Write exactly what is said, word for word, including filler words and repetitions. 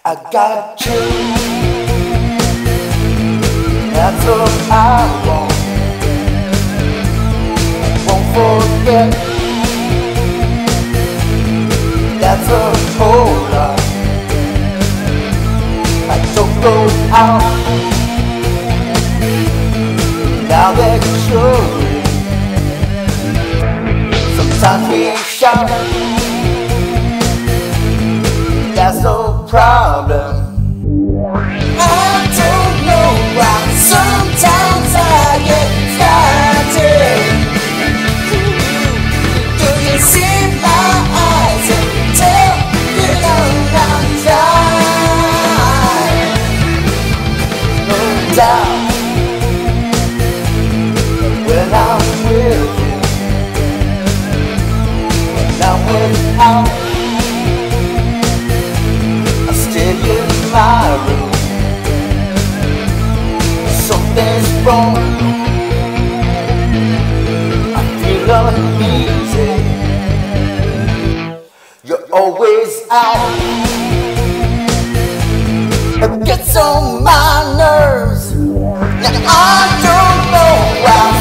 I got you, that's all I want. Won't forget, that's a whole lot. I don't go out, now that you're in. Sometimes we shout, that's no problem. I don't know why sometimes I get excited. You can see my eyes and tell you know I'm trying. No doubt when I'm with you, when I'm without, in my room, something's wrong. I feel uneasy. You're always out. It gets on my nerves. Now I don't know why.